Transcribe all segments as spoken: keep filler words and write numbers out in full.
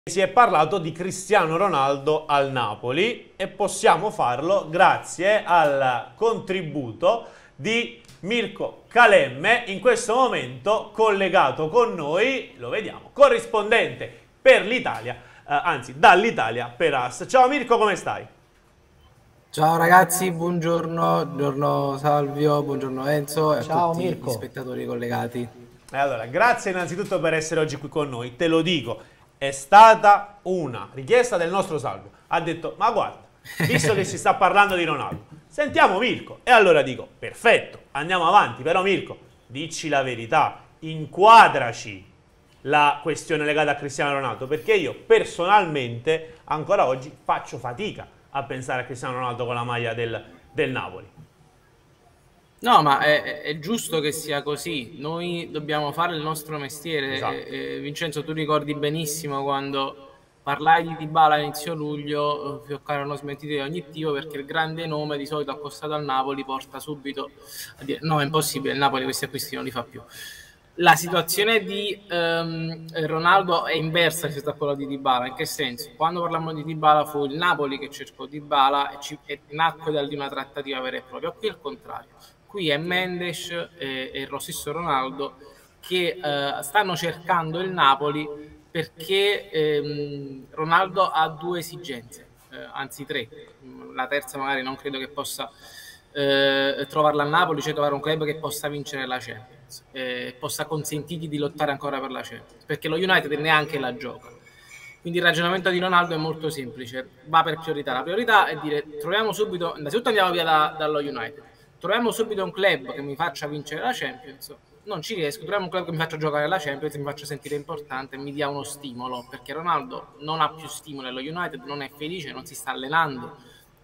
Si è parlato di Cristiano Ronaldo al Napoli e possiamo farlo grazie al contributo di Mirko Calemme, in questo momento collegato con noi, lo vediamo, corrispondente per l'Italia, eh, anzi dall'Italia per AS. Ciao Mirko, come stai? Ciao ragazzi, buongiorno, buongiorno Salvio, buongiorno Enzo e Ciao, a tutti Mirko. gli spettatori collegati. E allora, grazie innanzitutto per essere oggi qui con noi, te lo dico. È stata una richiesta del nostro Salvo. Ha detto, ma guarda, visto che si sta parlando di Ronaldo, sentiamo Mirko. E allora dico, perfetto, andiamo avanti. Però Mirko, dici la verità, inquadraci la questione legata a Cristiano Ronaldo, perché io personalmente ancora oggi faccio fatica a pensare a Cristiano Ronaldo con la maglia del, del Napoli. No, ma è, è giusto che sia così. Noi dobbiamo fare il nostro mestiere. Esatto. E, e, Vincenzo, tu ricordi benissimo quando parlai di Dybala a inizio luglio, fioccarono smentite di ogni tipo perché il grande nome di solito accostato al Napoli porta subito a dire no, è impossibile, il Napoli questi acquisti non li fa più. La situazione di um, Ronaldo è inversa rispetto a quella di Dybala. In che senso? Quando parlammo di Dybala fu il Napoli che cercò Dybala e, ci, e nacque da di una trattativa vera e propria. Qui è il contrario. Qui è Mendes e, e lo stesso Ronaldo che uh, stanno cercando il Napoli perché um, Ronaldo ha due esigenze, uh, anzi tre. La terza magari non credo che possa uh, trovarla a Napoli, cioè trovare un club che possa vincere la Champions, eh, possa consentirgli di lottare ancora per la Champions, perché lo United neanche la gioca. Quindi il ragionamento di Ronaldo è molto semplice, va per priorità. La priorità è dire troviamo subito, innanzitutto andiamo via da, dallo United, troviamo subito un club che mi faccia vincere la Champions, non ci riesco, troviamo un club che mi faccia giocare la Champions, mi faccia sentire importante e mi dia uno stimolo, perché Ronaldo non ha più stimolo allo United, non è felice, non si sta allenando.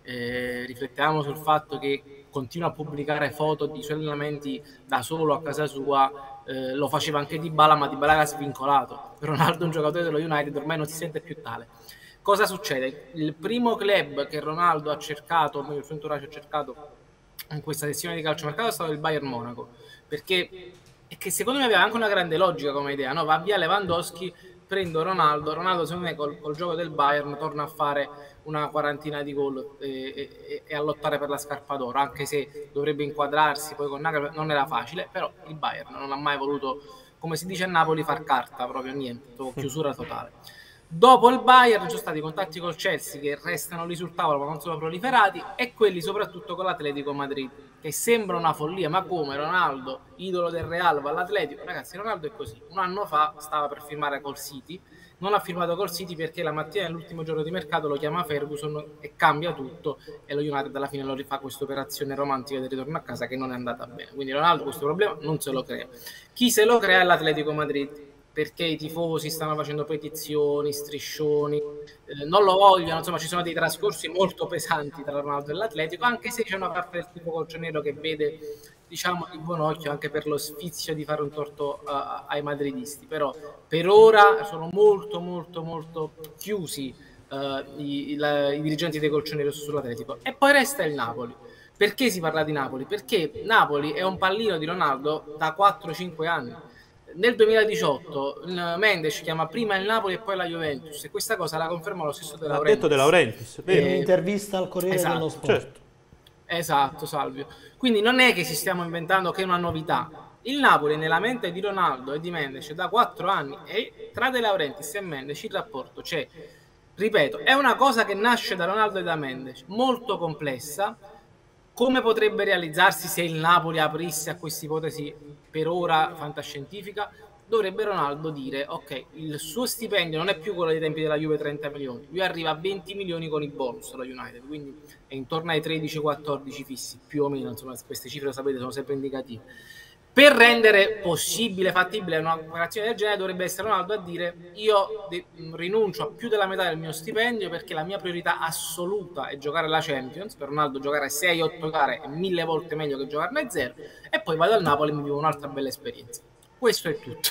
Eh, riflettiamo sul fatto che continua a pubblicare foto di suoi allenamenti da solo a casa sua, eh, lo faceva anche Dybala, ma Dybala era svincolato. Ronaldo, un giocatore dello United, ormai non si sente più tale. Cosa succede? Il primo club che Ronaldo ha cercato, o meglio il suo entourage ha cercato in questa sessione di calciomercato è stato il Bayern Monaco, perché e che secondo me aveva anche una grande logica come idea, no? Va via Lewandowski, prendo Ronaldo, Ronaldo secondo me col, col gioco del Bayern torna a fare una quarantina di gol e, e, e a lottare per la scarpa d'oro, anche se dovrebbe inquadrarsi poi con Nagel, non era facile, però il Bayern non ha mai voluto, come si dice a Napoli, far carta, proprio niente, chiusura totale. Dopo il Bayern ci sono stati contatti col Chelsea che restano lì sul tavolo ma non sono proliferati, e quelli soprattutto con l'Atletico Madrid, che sembra una follia, ma come Ronaldo, idolo del Real, va all'Atletico? Ragazzi, Ronaldo è così. Un anno fa stava per firmare col City, non ha firmato col City perché la mattina dell'ultimo giorno di mercato lo chiama Ferguson e cambia tutto, e lo United alla fine lo rifà questa operazione romantica del ritorno a casa che non è andata bene. Quindi Ronaldo questo problema non se lo crea. Chi se lo crea è l'Atletico Madrid, perché i tifosi stanno facendo petizioni, striscioni, eh, non lo vogliono, insomma ci sono dei trascorsi molto pesanti tra Ronaldo e l'Atletico, anche se c'è una parte del tipo colcionero che vede, diciamo, di buon occhio anche per lo sfizio di fare un torto uh, ai madridisti, però per ora sono molto molto molto chiusi uh, i, la, i dirigenti dei colcioneri sull'Atletico. E poi resta il Napoli. Perché si parla di Napoli? Perché Napoli è un pallino di Ronaldo da quattro cinque anni. Nel duemiladiciotto Mendes chiama prima il Napoli e poi la Juventus, e questa cosa la conferma lo stesso De Laurentiis. L'ha detto De Laurentiis, vero? In un'intervista al Corriere esatto, dello Sport. Certo. Esatto, Salvio. Quindi non è che ci stiamo inventando che è una novità. Il Napoli nella mente di Ronaldo e di Mendes da quattro anni, e tra De Laurentiis e Mendes il rapporto c'è. Ripeto, è una cosa che nasce da Ronaldo e da Mendes, molto complessa. Come potrebbe realizzarsi se il Napoli aprisse a questa ipotesi per ora fantascientifica? Dovrebbe Ronaldo dire, ok, il suo stipendio non è più quello dei tempi della Juve, trenta milioni, lui arriva a venti milioni con i bonus alla United, quindi è intorno ai tredici quattordici fissi, più o meno, insomma queste cifre lo sapete sono sempre indicative. Per rendere possibile, fattibile una operazione del genere, dovrebbe essere Ronaldo a dire io rinuncio a più della metà del mio stipendio perché la mia priorità assoluta è giocare la Champions. Per Ronaldo giocare sei otto gare è mille volte meglio che giocarne zero, e poi vado al Napoli e mi vivo un'altra bella esperienza. Questo è tutto.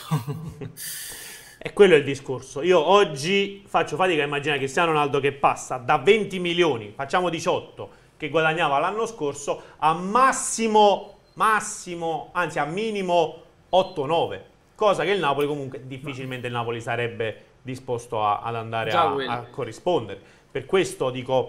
E quello è il discorso. Io oggi faccio fatica a immaginare Cristiano Ronaldo che passa da venti milioni, facciamo diciotto, che guadagnava l'anno scorso, a massimo... massimo, anzi a minimo otto nove, cosa che il Napoli comunque difficilmente il Napoli sarebbe disposto a, ad andare Già a, quello. a corrispondere. Per questo dico,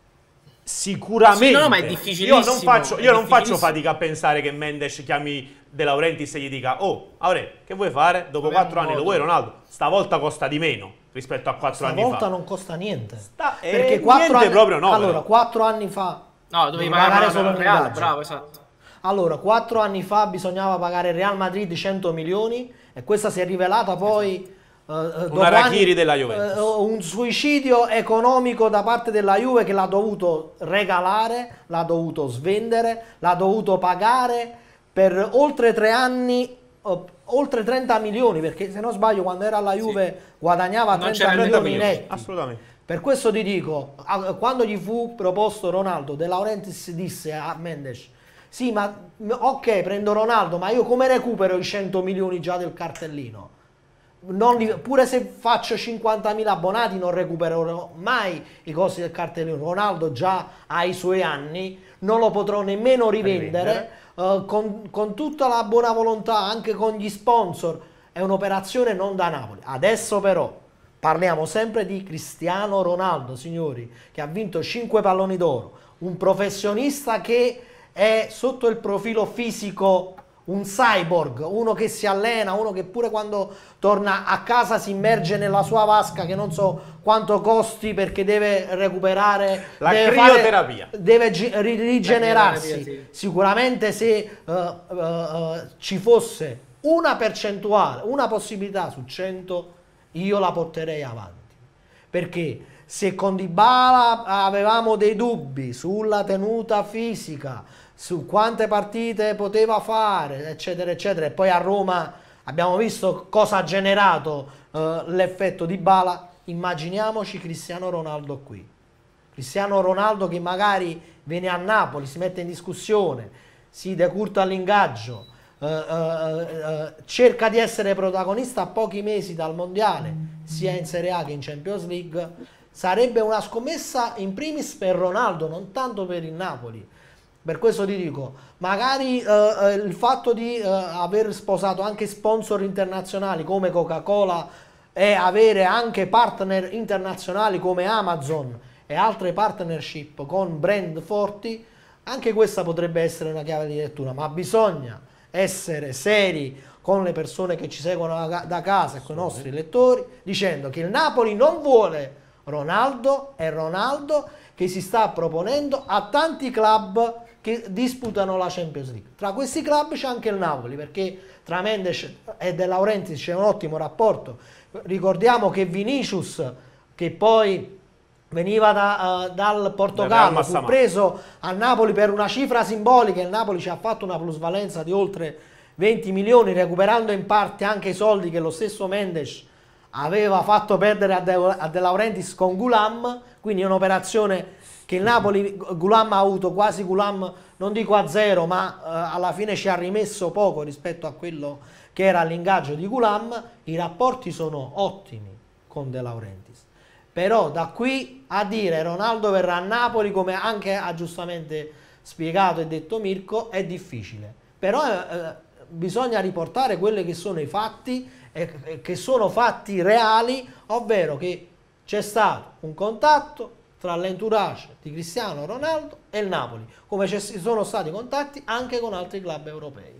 sicuramente, Sì, no, ma è io difficilissimo. non faccio, è io non faccio difficilissimo. fatica a pensare che Mendes chiami De Laurentiis e gli dica: oh, Aure, che vuoi fare? Dopo Abbiamo quattro un anni lo modo. vuoi Ronaldo? Stavolta costa di meno rispetto a quattro anni fa. Stavolta non costa niente. Sta- eh, Perché quattro niente anni, proprio no, allora, però. quattro anni fa No, dovevi devi pagare, pagare solo solo il Real, l'ingaggio. bravo, esatto. Allora, quattro anni fa bisognava pagare il Real Madrid cento milioni e questa si è rivelata poi eh, dopo harakiri anni, della Juventus. eh, un suicidio economico da parte della Juve che l'ha dovuto regalare, l'ha dovuto svendere, l'ha dovuto pagare per oltre tre anni, eh, oltre trenta milioni, perché se non sbaglio quando era alla Juve guadagnava Non trenta c'era milioni trenta netti. Assolutamente. Per questo ti dico, a- quando gli fu proposto Ronaldo, De Laurentiis disse a Mendes: sì, ma m- ok, prendo Ronaldo, ma io come recupero i cento milioni già del cartellino? Non li- pure se faccio cinquantamila abbonati non recupererò mai i costi del cartellino. Ronaldo già ha i suoi anni, non lo potrò nemmeno rivendere. eh, con, con tutta la buona volontà, anche con gli sponsor, è un'operazione non da Napoli. Adesso però parliamo sempre di Cristiano Ronaldo, signori, che ha vinto cinque palloni d'oro, un professionista che è sotto il profilo fisico un cyborg, uno che si allena, uno che pure quando torna a casa si immerge nella sua vasca che non so quanto costi perché deve recuperare La deve crioterapia. fare- deve gi- ri- rigenerarsi. La crioterapia, sì. Sicuramente se eh, eh, eh, ci fosse una percentuale, una possibilità su cento, io la porterei avanti. Perché se con Dybala avevamo dei dubbi sulla tenuta fisica, su quante partite poteva fare, eccetera, eccetera, e poi a Roma abbiamo visto cosa ha generato eh, l'effetto Dybala, immaginiamoci Cristiano Ronaldo qui. Cristiano Ronaldo che magari viene a Napoli, si mette in discussione, si decurta all'ingaggio, eh, eh, eh, cerca di essere protagonista a pochi mesi dal mondiale, sia in Serie A che in Champions League, sarebbe una scommessa in primis per Ronaldo, non tanto per il Napoli. Per questo ti dico, magari eh, il fatto di eh, aver sposato anche sponsor internazionali come Coca-Cola e avere anche partner internazionali come Amazon e altre partnership con brand forti, anche questa potrebbe essere una chiave di lettura, ma bisogna essere seri con le persone che ci seguono da, da casa e con i nostri lettori, dicendo che il Napoli non vuole Ronaldo, è Ronaldo che si sta proponendo a tanti club che disputano la Champions League. Tra questi club c'è anche il Napoli, perché tra Mendes e De Laurentiis c'è un ottimo rapporto. Ricordiamo che Vinicius, che poi veniva da, uh, dal Portogallo, fu preso a Napoli per una cifra simbolica, il Napoli ci ha fatto una plusvalenza di oltre venti milioni, recuperando in parte anche i soldi che lo stesso Mendes aveva fatto perdere a De, a De Laurentiis con Gulam, quindi è un'operazione che il Napoli, Gulam ha avuto quasi Gulam, non dico a zero, ma eh, alla fine ci ha rimesso poco rispetto a quello che era l'ingaggio di Gulam. I rapporti sono ottimi con De Laurentiis, però da qui a dire Ronaldo verrà a Napoli, come anche ha giustamente spiegato e detto Mirko, è difficile, però eh, bisogna riportare quelli che sono i fatti, e, e che sono fatti reali, ovvero che c'è stato un contatto tra l'entourage di Cristiano Ronaldo e il Napoli, come ci sono stati contatti anche con altri club europei.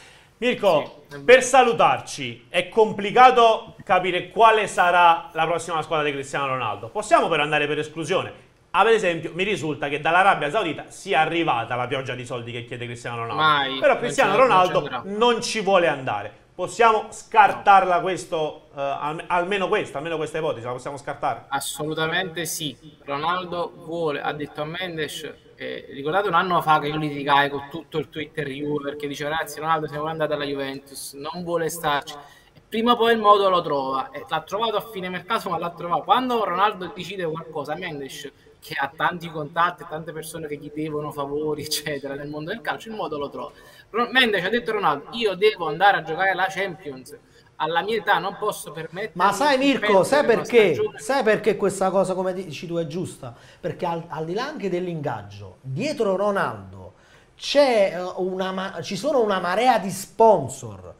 Mirko, sì, per salutarci, è complicato capire quale sarà la prossima squadra di Cristiano Ronaldo. Possiamo però andare per esclusione. Ad esempio, mi risulta che dall'Arabia Saudita sia arrivata la pioggia di soldi che chiede Cristiano Ronaldo. Mai, però Cristiano non Ronaldo non, non ci vuole andare. Possiamo scartarla questo, uh, al, almeno questa, almeno questa ipotesi, la possiamo scartare? Assolutamente sì. Ronaldo vuole, ha detto a Mendes, eh, ricordate un anno fa che io litigai con tutto il Twitter Juve perché dice ragazzi Ronaldo se ne vuole andare alla Juventus, non vuole starci. E prima o poi il modo lo trova. E l'ha trovato a fine mercato, ma l'ha trovato. Quando Ronaldo decide qualcosa, Mendes, che ha tanti contatti, tante persone che gli devono favori, eccetera, nel mondo del calcio, il modo lo trova. Mendes ha detto Ronaldo, io devo andare a giocare la Champions, alla mia età non posso permettermi. Ma sai Mirko, sai perché? Sai perché questa cosa, come dici tu, è giusta? Perché al, al di là anche dell'ingaggio, dietro Ronaldo c'è una, ci sono una marea di sponsor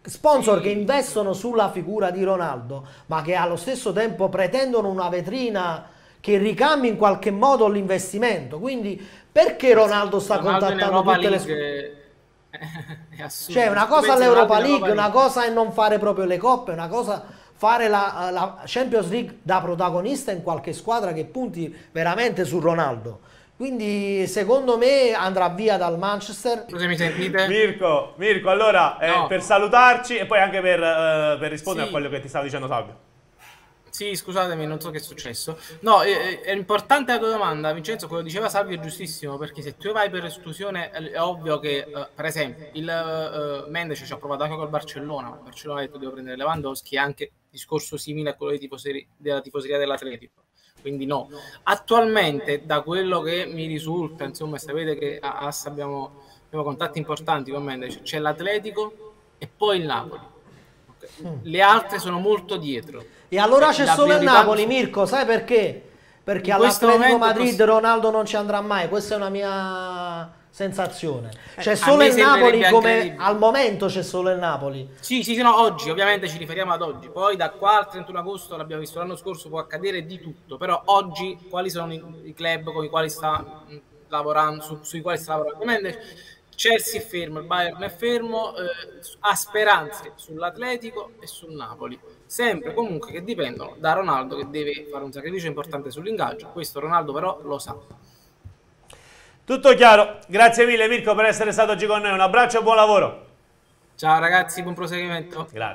sponsor Sì. che investono sulla figura di Ronaldo, ma che allo stesso tempo pretendono una vetrina che ricambi in qualche modo l'investimento. Quindi perché Ronaldo sta Ronaldo in contattando Europa tutte le League è assurdo. Cioè, una Se tu cosa pensi a l'Europa Ronaldo in League, Europa una cosa è non fare proprio le coppe, una cosa fare la, la Champions League da protagonista in qualche squadra che punti veramente su Ronaldo. Quindi secondo me andrà via dal Manchester. Scusa, mi sentite? Mirko, Mirko, allora eh, No. per salutarci e poi anche per, eh, per rispondere Sì. a quello che ti stavo dicendo Salvio. Sì, scusatemi, non so che è successo. No, è, è importante la tua domanda, Vincenzo, quello che diceva Salvio è giustissimo, perché se tu vai per esclusione è, è ovvio che, eh, per esempio, il uh, Mendes ci ha provato anche col Barcellona, il Barcellona ha detto devo prendere Lewandowski, è anche discorso simile a quello dei tifoseria, della tifoseria dell'Atletico. Quindi no. Attualmente, da quello che mi risulta, insomma, sapete che a Assa abbiamo, abbiamo contatti importanti con Mendes, c'è l'Atletico e poi il Napoli. Le altre sono molto dietro. E allora Eh, c'è la solo il priorità- Napoli, Mirko, sai perché? Perché In questo all'Atletico momento Madrid posso- Ronaldo non ci andrà mai, questa è una mia sensazione. C'è a solo me il Napoli sembrerebbe come incredibile. al momento c'è solo il Napoli. Sì, sì, sì, no, oggi, ovviamente ci riferiamo ad oggi. Poi da qua al trentuno agosto, l'abbiamo visto l'anno scorso, può accadere di tutto. Però oggi quali sono i, i club con i quali sta mh, lavorando, su- sui quali sta lavorando Mendes? Chelsea è fermo, il Bayern è fermo, eh, ha speranze sull'Atletico e sul Napoli. Sempre comunque che dipendono da Ronaldo, che deve fare un sacrificio importante sull'ingaggio. Questo Ronaldo però lo sa. Tutto chiaro, grazie mille Mirko per essere stato oggi con noi, un abbraccio e buon lavoro. Ciao ragazzi, buon proseguimento. Grazie.